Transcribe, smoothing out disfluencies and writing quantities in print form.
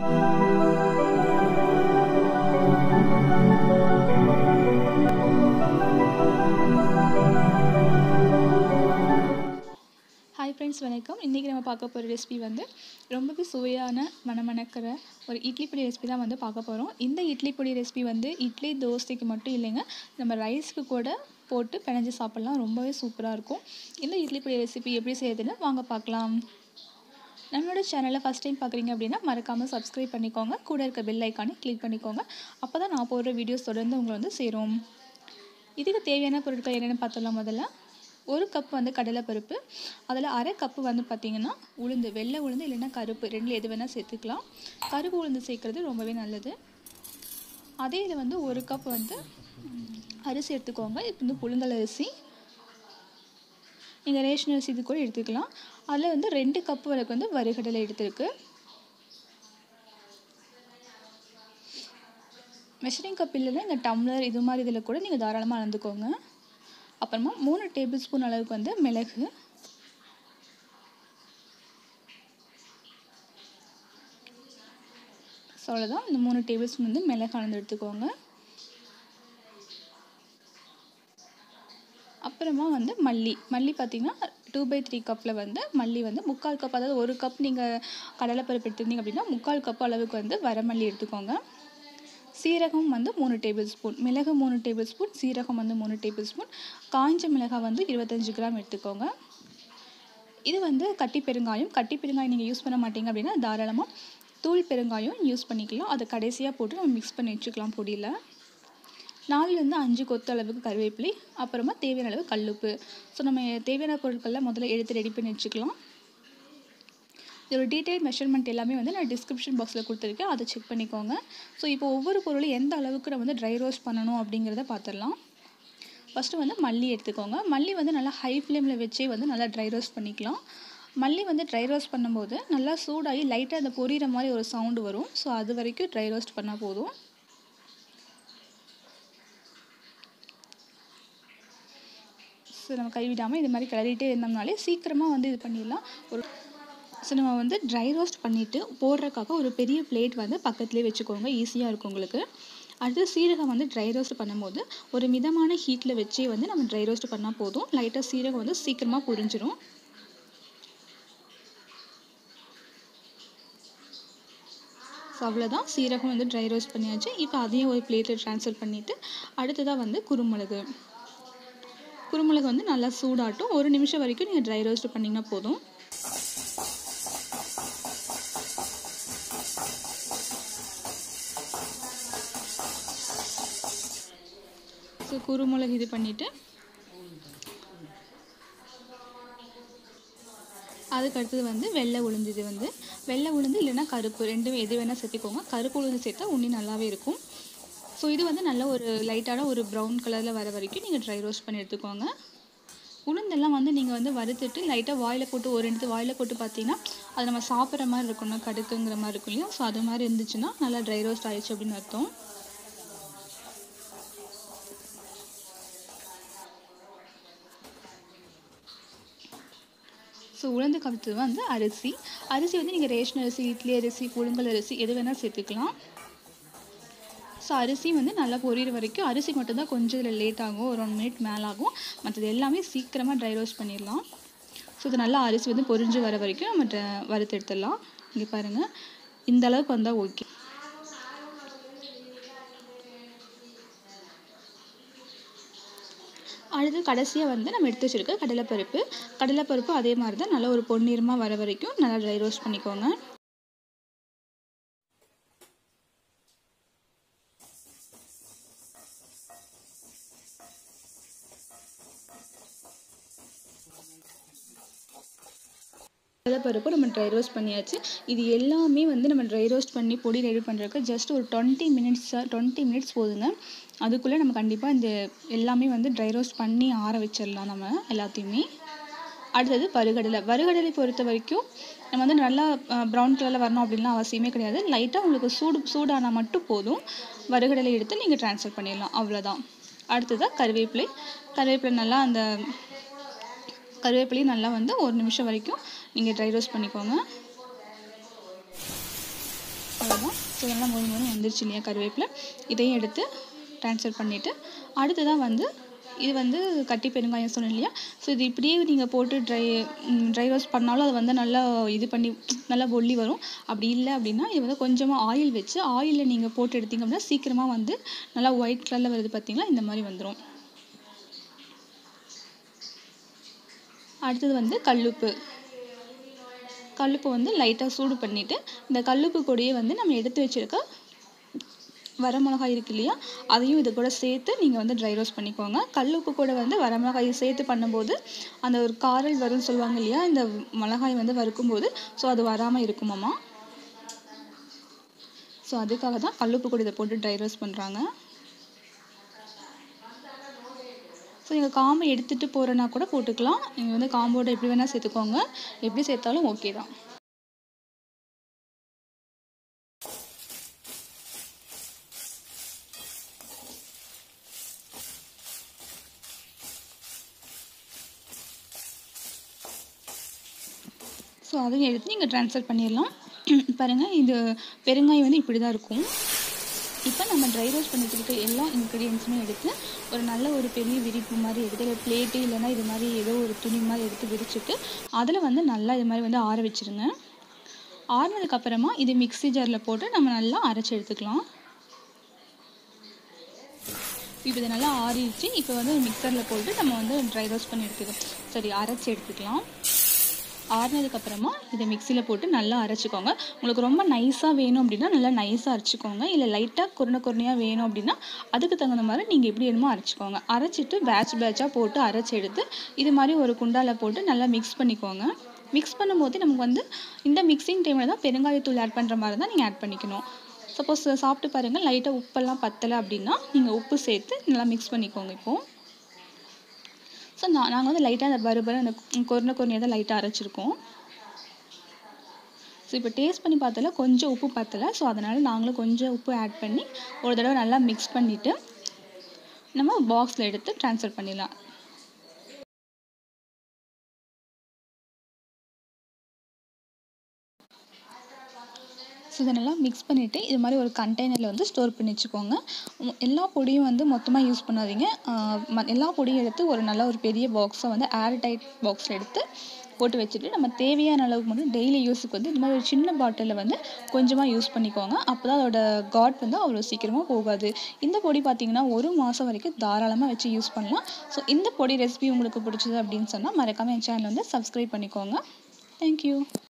Hi friends, வணக்கம். இன்னைக்கு நம்ம பார்க்க போற ரெசிபி வந்து ரொம்பவே சுவையான மணமணக்கிற ஒரு இட்லி பொடி ரெசிபி தான் வந்து பார்க்க போறோம். இந்த இட்லி பொடி ரெசிபி வந்து இட்லி தோசைக்கு மட்டும் இல்லைங்க, நம்ம ரைஸ்க்கு கூட போட்டு பிணைஞ்சு சாப்பிடலாம். ரொம்பவே சூப்பரா இருக்கும். இந்த இட்லி பொடி ரெசிபி எப்படி செய்யறதுன்னு வாங்க பார்க்கலாம். நம்மளோட சேனலை ஃபஸ்ட் டைம் பார்க்குறீங்க அப்படின்னா மறக்காமல் சப்ஸ்கிரைப் பண்ணிக்கோங்க. கூட இருக்க பெல் ஐக்கானை கிளிக் பண்ணிக்கோங்க. அப்போ தான் நான் போடுற வீடியோஸ் தொடர்ந்து உங்களை வந்து சேரும். இதுக்கு தேவையான பொருட்கள் என்னென்னு பார்த்தலாம். முதல்ல ஒரு கப் வந்து கடலைப்பருப்பு, அதில் அரை கப்பு வந்து பார்த்திங்கன்னா உளுந்து, வெள்ளை உளுந்து இல்லைன்னா கருப்பு, ரெண்டில் எது வேணால் சேர்த்துக்கலாம். கருப்பு உளுந்து சேர்க்குறது ரொம்பவே நல்லது. அதே இதில் வந்து ஒரு கப் வந்து அரிசி எடுத்துக்கோங்க. இப்போ வந்து புழுங்கல் அரிசி, நீங்கள் ரேஷன் அரிசி இது கூட எடுத்துக்கலாம். அதில் வந்து 2 கப்பு வரைக்கும் வந்து வறுகடலை எடுத்துருக்கு. மெஷரிங் கப் இல்லைன்னா இந்த டம்ளர் இது மாதிரி இதில் கூட நீங்கள் தாராளமாக அளந்துக்கோங்க. அப்புறமா 3 டேபிள் ஸ்பூன் அளவுக்கு வந்து மிளகு, அவ்வளோதான். இந்த 3 டேபிள் ஸ்பூன் வந்து மிளகு அளந்து எடுத்துக்கோங்க. அப்புறமா வந்து மல்லி பார்த்திங்கன்னா 2/3 கப்பில் வந்து மல்லி வந்து 3/4 கப், அதாவது ஒரு கப் நீங்கள் கடலைப்பருப்பு எடுத்துருந்தீங்க அப்படின்னா 3/4 கப் அளவுக்கு வந்து வரமல்லி எடுத்துக்கோங்க. சீரகம் வந்து 3 டேபிள் ஸ்பூன், மிளகு 3 டேபிள் ஸ்பூன், சீரகம் வந்து 3 டேபிள் ஸ்பூன், காய்ஞ்ச மிளகாய் வந்து 25 கிராம் எடுத்துக்கோங்க. இது வந்து கட்டி பெருங்காயம் நீங்கள் யூஸ் பண்ண மாட்டீங்க அப்படின்னா தாராளமாக தூள் பெருங்காயம் யூஸ் பண்ணிக்கலாம். அதை கடைசியாக போட்டு நம்ம மிக்ஸ் பண்ணி வச்சுக்கலாம் பொடியில். 4லேருந்து 5 கொத்து அளவுக்கு கருவேப்பிலை, அப்புறமா தேவையான அளவு கல்லுப்பு. ஸோ நம்ம தேவையான பொருட்கள்லாம் முதல்ல எடுத்து ரெடி பண்ணி வச்சுக்கலாம். இதோட டீட்டெயில் மெஷர்மெண்ட் எல்லாமே வந்து நான் டிஸ்கிரிப்ஷன் பாக்ஸில் கொடுத்துருக்கேன், அதை செக் பண்ணிக்கோங்க. ஸோ இப்போ ஒவ்வொரு பொருளும் எந்த அளவுக்கு நம்ம வந்து ட்ரை ரோஸ்ட் பண்ணணும் அப்படிங்கிறத பார்த்துடலாம். ஃபஸ்ட்டு வந்து மல்லி எடுத்துக்கோங்க. மல்லி வந்து நல்லா ஹை ஃப்ளேமில் வச்சே வந்து நல்லா ட்ரை ரோஸ்ட் பண்ணிக்கலாம். மல்லி வந்து ட்ரை ரோஸ்ட் பண்ணும்போது நல்லா சூடாகி லைட்டாக அந்த பொரியிற மாதிரி ஒரு சவுண்டு வரும். ஸோ அது வரைக்கும் ட்ரை ரோஸ்ட் பண்ணால் போதும். ஸோ நம்ம கைவிடாமல் இது மாதிரி கிளறிட்டே இருந்தோம்னாலே சீக்கிரமாக வந்து இது பண்ணிடலாம். ஸோ நம்ம வந்து ட்ரை ரோஸ்ட் பண்ணிவிட்டு போடுறதுக்காக ஒரு பெரிய பிளேட் வந்து பக்கத்துலேயே வச்சுக்கோங்க, ஈஸியாக இருக்கும் உங்களுக்கு. அடுத்து சீரகம் வந்து ட்ரை ரோஸ்ட் பண்ணும்போது ஒரு மிதமான ஹீட்டில் வச்சே வந்து நம்ம ட்ரை ரோஸ்ட் பண்ணால் போதும். லைட்டாக சீரகம் வந்து சீக்கிரமாக புரிஞ்சிடும். ஸோ அவ்வளோதான், சீரகம் வந்து ட்ரை ரோஸ்ட் பண்ணியாச்சு. இப்போ அதையும் ஒரு பிளேட்டில் ட்ரான்ஸ்ஃபர் பண்ணிவிட்டு அடுத்ததாக வந்து குருமிளகு வந்து நல்லா சூடாட்டும். 1 நிமிஷம் வரைக்கும் நீங்கள் ட்ரை ரோஸ்ட் பண்ணிங்கன்னா போதும். ஸோ குருமிளகு இது பண்ணிவிட்டு அதுக்கு அடுத்தது வந்து வெள்ளை உளுந்து. இது வந்து வெள்ளை உளுந்து இல்லைன்னா கருப்பு, ரெண்டுமே எது வேணால் சேர்த்துக்கோங்க. கருப்பு உளுந்து சேர்த்தா உண்ணி நல்லாவே இருக்கும். ஸோ இது வந்து நல்ல ஒரு லைட்டான ஒரு ப்ரௌன் கலரில் வர வரைக்கும் நீங்கள் ட்ரை ரோஸ்ட் பண்ணி எடுத்துக்கோங்க. உளுந்தெல்லாம் வந்து நீங்கள் வந்து வறுத்துட்டு லைட்டாக வாயில் போட்டு ஒரு எடுத்து வாயில் போட்டு பார்த்தீங்கன்னா அது நம்ம சாப்பிட்ற மாதிரி இருக்கணும், கடுக்குங்கிற மாதிரி இருக்கும் இல்லையா? ஸோ அது மாதிரி இருந்துச்சுன்னா நல்லா ட்ரை ரோஸ்ட் ஆயிடுச்சு அப்படின்னு அர்த்தம். ஸோ உளுந்துக்கு அடுத்தது வந்து அரிசி வந்து நீங்கள் ரேஷன் அரிசி, இட்லி அரிசி, புழுங்கல் அரிசி எது வேணால் சேர்த்துக்கலாம். ஸோ அரிசி வந்து நல்லா பொரியிற வரைக்கும், அரிசி மட்டும்தான் கொஞ்சம் இதில் லேட் ஆகும், ஒரு 1 மினிட் மேலே ஆகும். மற்றது எல்லாமே சீக்கிரமாக ட்ரை ரோஸ்ட் பண்ணிடலாம். ஸோ இது நல்லா அரிசி வந்து பொரிஞ்சு வர வரைக்கும் நம்ம வறுத்து எடுத்துடலாம். இங்கே பாருங்கள், இந்த அளவுக்கு வந்தால் ஓகே. அடுத்து கடைசியாக வந்து நம்ம எடுத்து வச்சுருக்க கடலைப்பருப்பு அதே மாதிரி தான் நல்லா ஒரு பொன்னிறமாக வர வரைக்கும் நல்லா ட்ரை ரோஸ்ட் பண்ணிக்கோங்க. கடலைப்பருப்பு நம்ம ட்ரை ரோஸ்ட் பண்ணியாச்சு. இது எல்லாமே வந்து நம்ம ட்ரை ரோஸ்ட் பண்ணி பொடி ரெடி பண்ணுறதுக்கு ஜஸ்ட் ஒரு 20 மினிட்ஸ் போதுங்க. அதுக்குள்ளே நம்ம கண்டிப்பாக இந்த எல்லாமே வந்து ட்ரை ரோஸ்ட் பண்ணி ஆற வச்சிடலாம் நம்ம எல்லாத்தையுமே. அடுத்தது வறுகடலை பொறுத்த வரைக்கும் நம்ம வந்து நல்லா ப்ரௌன் கலரில் வரணும் அப்படின்லாம் அவசியமே கிடையாது. லைட்டாக உங்களுக்கு சூடானால் மட்டும் போதும். வறுகடலை எடுத்து நீங்கள் ட்ரான்ஸ்ஃபர் பண்ணிடலாம், அவ்வளோதான். அடுத்ததாக கருவேப்பிலை நல்லா அந்த கருவேப்பிலையும் நல்லா வந்து 1 நிமிஷம் வரைக்கும் நீங்கள் ட்ரை ரோஸ்ட் பண்ணிக்கோங்க. அவ்வளோதான். ஸோ இதெல்லாம் மொறு வந்துருச்சு இல்லையா கருவேப்பிலை, இதையும் எடுத்து ட்ரான்ஸ்ஃபர் பண்ணிவிட்டு அடுத்ததான் வந்து இது வந்து கட்டி பெருங்காயம் சொன்னேன் இல்லையா. ஸோ இது இப்படியே நீங்கள் போட்டு ட்ரை ரோஸ்ட் பண்ணாலும் அது வந்து நல்லா இது பண்ணி நல்லா பொல்லி வரும். அப்படி இல்லை அப்படின்னா இது வந்து கொஞ்சமாக ஆயில் வச்சு ஆயிலில் நீங்கள் போட்டு எடுத்திங்க அப்படின்னா சீக்கிரமாக வந்து நல்லா ஒயிட் கலரில் வருது பார்த்தீங்களா, இந்த மாதிரி வந்துடும். அடுத்தது வந்து கல்லுப்பு வந்து லைட்டாக சூடு பண்ணிவிட்டு இந்த கல்லுப்பு பொடியை வந்து நம்ம எடுத்து வச்சுருக்க வரமிளகாய் இருக்கு இல்லையா, அதையும் இது கூட சேர்த்து நீங்கள் வந்து ட்ரை ரோஸ்ட் பண்ணிக்கோங்க. கல்லுப்பு கூட வந்து வரமிளகாயை சேர்த்து பண்ணும்போது அந்த ஒரு காரல் வரும்னு சொல்லுவாங்க இல்லையா, இந்த மிளகாய் வந்து வறுக்கும்போது. ஸோ அது வராமல் இருக்குமாம்மா. ஸோ அதுக்காக தான் கல்லுப்பு கூட இதை போட்டு ட்ரை ரோஸ்ட் பண்ணுறாங்க. ஸோ நீங்கள் காம்பை எடுத்துகிட்டு போகிறனா கூட போட்டுக்கலாம். நீங்கள் வந்து காம்போட எப்படி வேணால் சேர்த்துக்கோங்க, எப்படி சேர்த்தாலும் ஓகே தான். ஸோ அதையும் எடுத்து நீங்கள் ட்ரான்ஸ்ஃபர் பண்ணிடலாம். பாருங்கள், இது பெருங்காயம் வந்து இப்படி தான் இருக்கும். இப்போ நம்ம ட்ரை ரோஸ்ட் பண்ணி வச்சுருக்க எல்லா இன்க்ரீடியன்ஸுமே எடுத்து ஒரு நல்ல ஒரு பெரிய விரிப்பு மாதிரி எடுத்து இல்லை பிளேட்டு இல்லைன்னா இது மாதிரி ஏதோ ஒரு துணி மாதிரி எடுத்து விரிச்சுட்டு அதில் வந்து நல்லா இது மாதிரி வந்து ஆற வச்சுருங்க. ஆறினதுக்கப்புறமா இது மிக்ஸி ஜாரில் போட்டு நம்ம நல்லா அரைச்சி எடுத்துக்கலாம். இப்போ இது நல்லா ஆறிடுச்சு. இப்போ வந்து மிக்சரில் போட்டு நம்ம வந்து ட்ரை ரோஸ்ட் பண்ணி அரைச்சி எடுத்துக்கலாம். ஆறினதுக்கப்புறமா இதை மிக்சியில் போட்டு நல்லா அரைச்சிக்கோங்க. உங்களுக்கு ரொம்ப நைஸாக வேணும் அப்படின்னா நல்லா நைஸாக அரைச்சிக்கோங்க. இல்லை லைட்டாக குருணையாக வேணும் அப்படின்னா அதுக்கு தகுந்த மாதிரி நீங்கள் எப்படி வேணுமோ அரைச்சிக்கோங்க. அரைச்சிட்டு பேட்சாக போட்டு அரைச்சி எடுத்து இது மாதிரி ஒரு குண்டாவில் போட்டு நல்லா மிக்ஸ் பண்ணிக்கோங்க. மிக்ஸ் பண்ணும்போது நமக்கு வந்து இந்த மிக்சிங் டைமில் தான் பெருங்காயத்தூள் ஆட் பண்ணுற மாதிரி தான் நீங்கள் ஆட் பண்ணிக்கணும். சப்போஸ் சாப்பிட்டு பாருங்கள், லைட்டாக உப்பெல்லாம் பத்தலை அப்படின்னா நீங்கள் உப்பு சேர்த்து நல்லா மிக்ஸ் பண்ணிக்கோங்க. இப்போது ஸோ நாங்கள் வந்து லைட்டாக அந்த பருபரை அந்த குருணையாக தான் லைட்டாக அரைச்சிருக்கோம். ஸோ இப்போ டேஸ்ட் பண்ணி பார்த்தல கொஞ்சம் உப்பு பத்தலை. ஸோ அதனால் நாங்களும் கொஞ்சம் உப்பு ஆட் பண்ணி ஒரு தடவை நல்லா மிக்ஸ் பண்ணிவிட்டு நம்ம பாக்ஸில் எடுத்து ட்ரான்ஸ்ஃபர் பண்ணிடலாம். ஸோ இதை நல்லா மிக்ஸ் பண்ணிவிட்டு இது மாதிரி ஒரு கண்டெய்னரில் வந்து ஸ்டோர் பண்ணி வச்சுக்கோங்க. எல்லா பொடியும் வந்து மொத்தமாக யூஸ் பண்ணாதீங்க. எல்லா பொடியும் எடுத்து ஒரு நல்ல ஒரு பெரிய பாக்ஸை வந்து ஏர் டைட் பாக்ஸில் எடுத்து போட்டு வச்சுட்டு நம்ம தேவையான அளவுக்கு மட்டும் டெய்லி யூஸுக்கு வந்து இந்த மாதிரி ஒரு சின்ன பாட்டிலில் வந்து கொஞ்சமாக யூஸ் பண்ணிக்கோங்க. அப்போ தான் அதோட காட் வந்து அவ்வளோ சீக்கிரமாக போகாது. இந்த பொடி பார்த்திங்கன்னா 1 மாதம் வரைக்கும் தாராளமாக வச்சு யூஸ் பண்ணலாம். ஸோ இந்த பொடி ரெசிபி உங்களுக்கு பிடிச்சது அப்படின்னு சொன்னால் மறக்காமல் என் சேனலை வந்து சப்ஸ்கிரைப் பண்ணிக்கோங்க. தேங்க்யூ.